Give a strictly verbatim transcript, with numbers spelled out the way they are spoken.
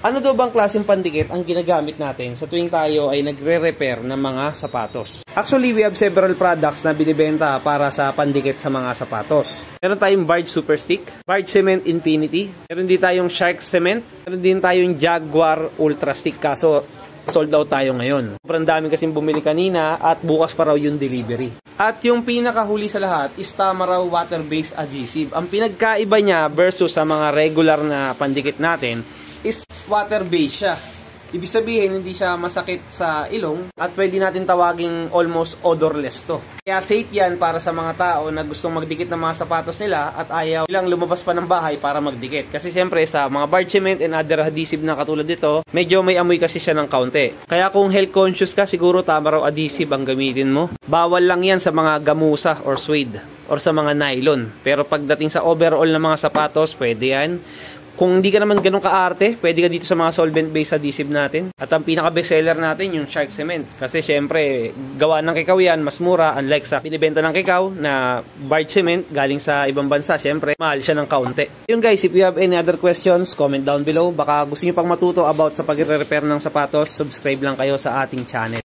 Ano daw bang klaseng pandikit ang ginagamit natin sa tuwing tayo ay nagre-repair ng mga sapatos? Actually, we have several products na binibenta para sa pandikit sa mga sapatos. Meron tayong Barge Super Stick, Barge Cement Infinity, meron din tayong Shark Cement, meron din tayong Jaguar Ultra Stick, kaso sold out tayo ngayon. Sobrang dami kasing bumili kanina at bukas pa raw yung delivery. At yung pinakahuli sa lahat is Tamaraw water-based adhesive. Ang pinagkaiba niya versus sa mga regular na pandikit natin is water-based siya. Ibig sabihin, hindi siya masakit sa ilong at pwede natin tawaging almost odorless to. Kaya safe yan para sa mga tao na gustong magdikit ng mga sapatos nila at ayaw nilang lumabas pa ng bahay para magdikit. Kasi siyempre sa mga Barge Cement and other adhesive na katulad dito, medyo may amoy kasi siya ng kaunti. Kaya kung health conscious ka, siguro Tamaraw adhesive ang gamitin mo. Bawal lang yan sa mga gamusa or suede or sa mga nylon. Pero pagdating sa overall na mga sapatos, pwede yan. Kung hindi ka naman ganun kaarte, pwede ka dito sa mga solvent-based adhesive natin. At ang pinaka-bestseller natin, yung Shark Cement. Kasi syempre, gawa ng kikaw yan, mas mura. Unlike sa pinibenta ng kikaw na Barge Cement, galing sa ibang bansa, syempre, mahal siya ng kaunti. Yun guys, if you have any other questions, comment down below. Baka gusto nyo pang matuto about sa pagre-repair ng sapatos, subscribe lang kayo sa ating channel.